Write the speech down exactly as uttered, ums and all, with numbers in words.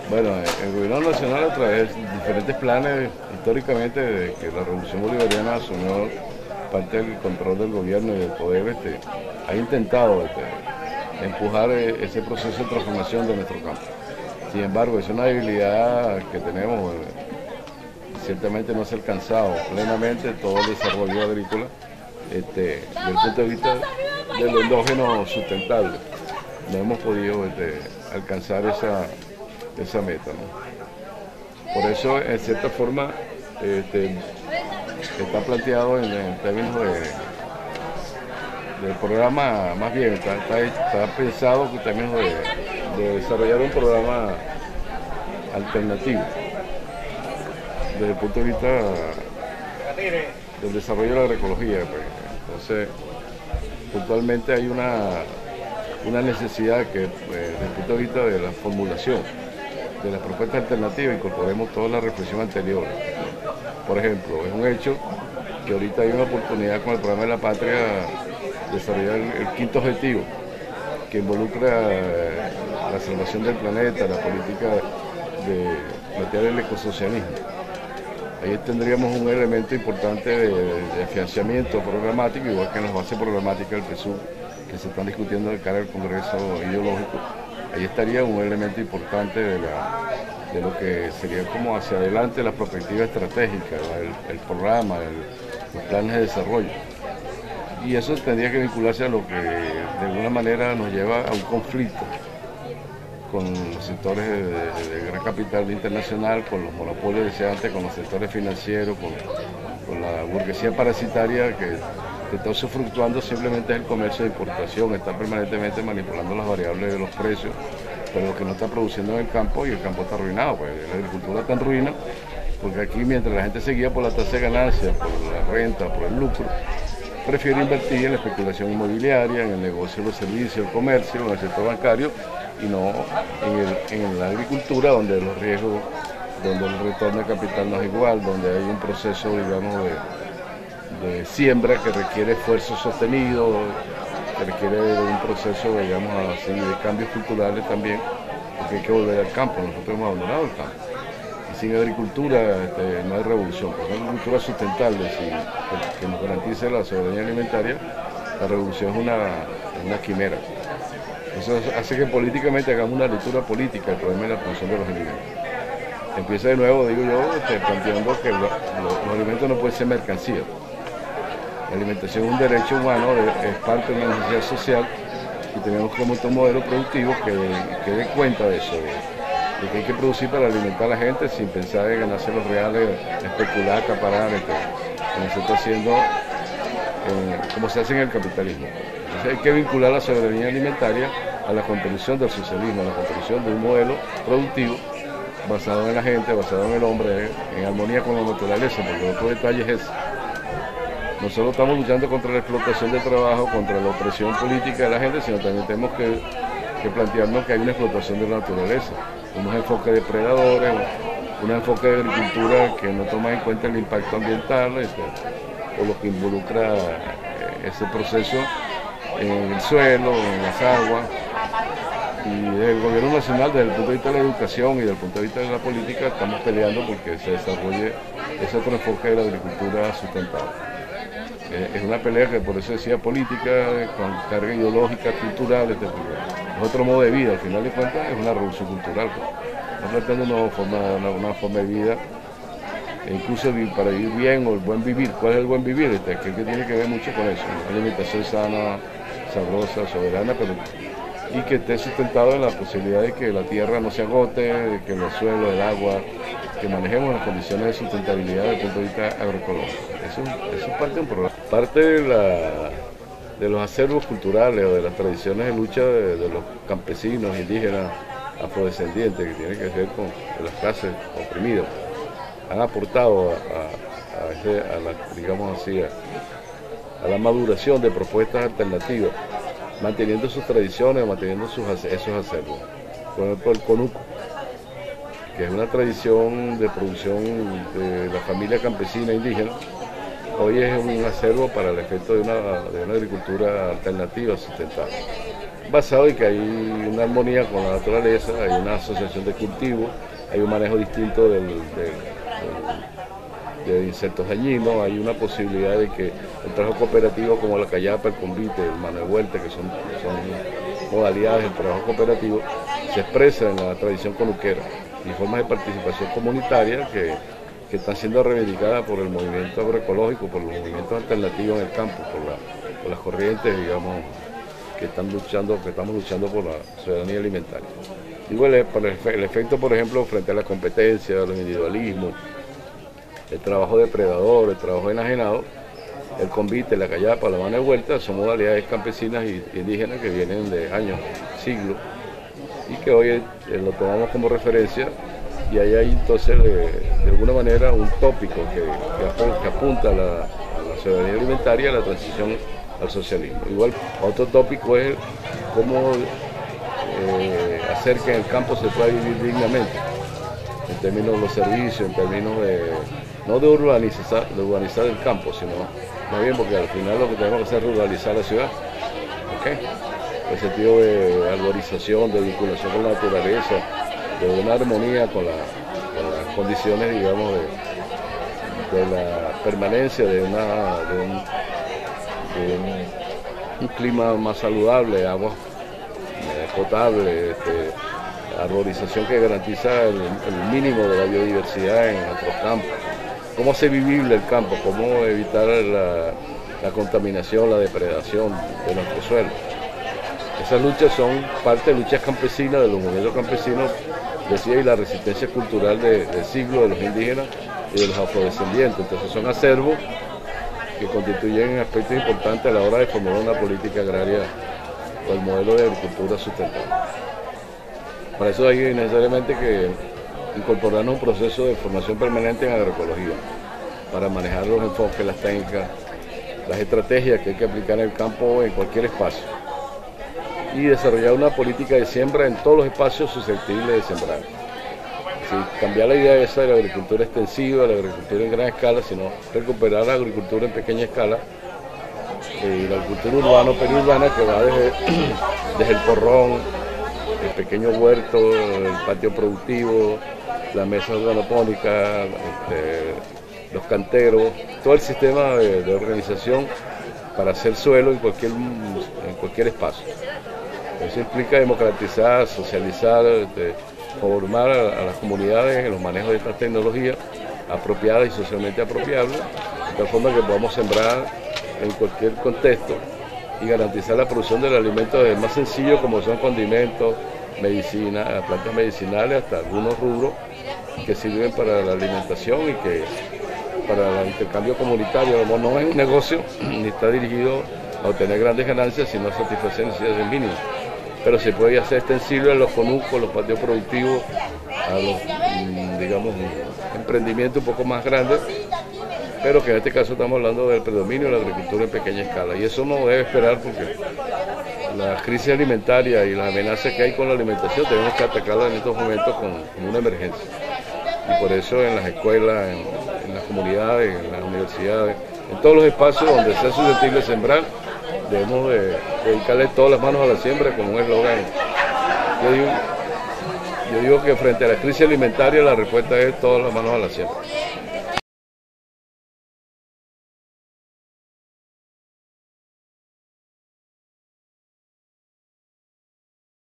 Bueno, el gobierno nacional a través de diferentes planes, históricamente, desde que la revolución bolivariana asumió parte del control del gobierno y del poder, este, ha intentado este, empujar ese proceso de transformación de nuestro campo. Sin embargo, es una debilidad que tenemos, eh, ciertamente no se ha alcanzado plenamente todo el desarrollo agrícola este, desde el punto de vista de lo endógeno sustentable. No hemos podido este, alcanzar esa, esa meta, ¿no? Por eso, en cierta forma, este, está planteado en, en términos de, del programa, más bien, está, está, está pensado en términos de, de desarrollar un programa alternativo desde el punto de vista del desarrollo de la agroecología. Pues. Entonces, puntualmente hay una, una necesidad que, pues, desde el punto de vista de la formulación de las propuestas alternativas, incorporemos toda la reflexión anterior. Por ejemplo, es un hecho que ahorita hay una oportunidad con el programa de la patria de desarrollar el, el quinto objetivo, que involucra eh, la salvación del planeta, la política de plantear el ecosocialismo. Ahí tendríamos un elemento importante de, de afianzamiento programático, igual que en las bases programáticas del P S U V, que se están discutiendo de cara al Congreso Ideológico. Ahí estaría un elemento importante de, la, de lo que sería como hacia adelante la perspectiva estratégica, el, el programa, el, los planes de desarrollo. Y eso tendría que vincularse a lo que de alguna manera nos lleva a un conflicto con los sectores de, de, de gran capital internacional, con los monopolios deseantes, con los sectores financieros, con, con la burguesía parasitaria que, que está usufructuando simplemente el comercio de importación, está permanentemente manipulando las variables de los precios, pero lo que no está produciendo en el campo, y el campo está arruinado, pues la agricultura está en ruina, porque aquí mientras la gente se guía por la tasa de ganancia, por la renta, por el lucro, prefiere invertir en la especulación inmobiliaria, en el negocio de los servicios, el comercio, en el sector bancario, y no en, el, en la agricultura, donde los riesgos, donde el retorno de capital no es igual, donde hay un proceso, digamos, de, de siembra que requiere esfuerzo sostenido, que requiere de un proceso, digamos, así, de cambios culturales también, porque hay que volver al campo. Nosotros hemos abandonado el campo. Y sin agricultura este, no hay revolución. Con una agricultura sustentable, sin, que, que nos garantice la soberanía alimentaria, la revolución es una, una quimera. Eso hace que políticamente hagamos una lectura política del problema de la producción de los alimentos. Empieza de nuevo, digo yo, este, planteando que lo, lo, los alimentos no pueden ser mercancías. La alimentación es un derecho humano, es parte de una necesidad social, y tenemos como un modelo productivo que, que dé cuenta de eso, de, de que hay que producir para alimentar a la gente sin pensar en ganarse los reales, especular, acaparar, este, como se está haciendo, eh, como se hace en el capitalismo. Entonces hay que vincular la soberanía alimentaria a la contribución del socialismo, a la contribución de un modelo productivo basado en la gente, basado en el hombre, en armonía con la naturaleza, porque otro detalle es ese. Nosotros estamos luchando contra la explotación del trabajo, contra la opresión política de la gente, sino también tenemos que, que plantearnos que hay una explotación de la naturaleza, unos enfoques depredadores, un enfoque de agricultura que no toma en cuenta el impacto ambiental, este, o lo que involucra ese proceso en el suelo, en las aguas. Y desde el gobierno nacional, desde el punto de vista de la educación y desde el punto de vista de la política, estamos peleando porque se desarrolle ese otro enfoque de la agricultura sustentable. Eh, es una pelea que, por eso decía, política, con carga ideológica, cultural, este, es otro modo de vida, al final de cuentas es una revolución cultural. Estamos planteando una nueva forma, una, una forma de vida, e incluso para vivir bien o el buen vivir. ¿Cuál es el buen vivir? Este, que, que tiene que ver mucho con eso, una alimentación sana, sabrosa, soberana, pero y que esté sustentado en la posibilidad de que la tierra no se agote, de que los suelos, el agua, que manejemos las condiciones de sustentabilidad desde el punto de vista agroecológico. Eso, eso es parte de un programa. Parte de, la, de los acervos culturales o de las tradiciones de lucha de, de los campesinos, indígenas, afrodescendientes, que tienen que ver con las clases oprimidas, han aportado a, a, a, ese, a la, digamos así, a, a la maduración de propuestas alternativas, manteniendo sus tradiciones, manteniendo sus, esos acervos. Por ejemplo, el conuco, que es una tradición de producción de la familia campesina indígena, hoy es un acervo para el efecto de una, de una agricultura alternativa sustentable. basado en que hay una armonía con la naturaleza, hay una asociación de cultivos, hay un manejo distinto del, del, del, de insectos dañinos, hay una posibilidad de que el trabajo cooperativo como la callapa, el convite, el mano de vuelta, que son, son modalidades del trabajo cooperativo, se expresa en la tradición conuquera y formas de participación comunitaria que, que están siendo reivindicadas por el movimiento agroecológico, por los movimientos alternativos en el campo, por, la, por las corrientes, digamos, que están luchando, que estamos luchando por la ciudadanía alimentaria. Digo, el, el efecto, por ejemplo, frente a la competencia, los individualismos, el trabajo depredador, el trabajo enajenado, el convite, la callapa, la mano de vuelta, son modalidades campesinas y indígenas que vienen de años, siglos, y que hoy eh, lo tomamos como referencia, y ahí hay entonces de, de alguna manera un tópico que, que, que apunta a la, a la ciudadanía alimentaria, a la transición al socialismo. Igual otro tópico es cómo eh, hacer que en el campo se pueda vivir dignamente, en términos de los servicios, en términos de, no de urbanizar, de urbanizar el campo, sino más bien porque al final lo que tenemos que hacer es ruralizar la ciudad, ¿okay? El sentido de arborización, de vinculación con la naturaleza, de una armonía con, la, con las condiciones, digamos, de, de la permanencia de, una, de, un, de un, un clima más saludable, agua eh, potable, este, arborización que garantiza el, el mínimo de la biodiversidad en nuestros campos. Cómo hacer vivible el campo, cómo evitar la, la contaminación, la depredación de nuestro suelo. Esas luchas son parte de luchas campesinas, de los movimientos campesinos, decía, y la resistencia cultural de, de siglos de los indígenas y de los afrodescendientes. Entonces son acervos que constituyen aspectos importantes a la hora de formular una política agraria o el modelo de agricultura sustentable. Para eso hay necesariamente que incorporarnos a un proceso de formación permanente en agroecología, para manejar los enfoques, las técnicas, las estrategias que hay que aplicar en el campo en cualquier espacio, y desarrollar una política de siembra en todos los espacios susceptibles de sembrar. Si cambiar la idea esa de la agricultura extensiva, la agricultura en gran escala, sino recuperar la agricultura en pequeña escala, eh, y la agricultura urbana o periurbana que va desde, desde el porrón, el pequeño huerto, el patio productivo, la mesa organopónica, este, los canteros, todo el sistema de, de organización para hacer suelo en cualquier, en cualquier espacio. Eso implica democratizar, socializar, este, formar a, a las comunidades en los manejos de estas tecnologías apropiadas y socialmente apropiables, de tal forma que podamos sembrar en cualquier contexto y garantizar la producción del alimento desde el más sencillo, como son condimentos, medicina, plantas medicinales, hasta algunos rubros que sirven para la alimentación y que para el intercambio comunitario. No, no es un negocio ni está dirigido a obtener grandes ganancias, sino a satisfacer necesidades mínimas. Pero se puede hacer extensible a los conucos, los patios productivos, a los, digamos, emprendimientos un poco más grandes, pero que en este caso estamos hablando del predominio de la agricultura en pequeña escala. Y eso no debe esperar, porque la crisis alimentaria y las amenazas que hay con la alimentación tenemos que atacarlas en estos momentos con, con una emergencia. Y por eso en las escuelas, en, en las comunidades, en las universidades, en todos los espacios donde sea susceptible sembrar, debemos de dedicarle todas las manos a la siembra, como un eslogan. Yo digo, yo digo que frente a la crisis alimentaria la respuesta es todas las manos a la siembra.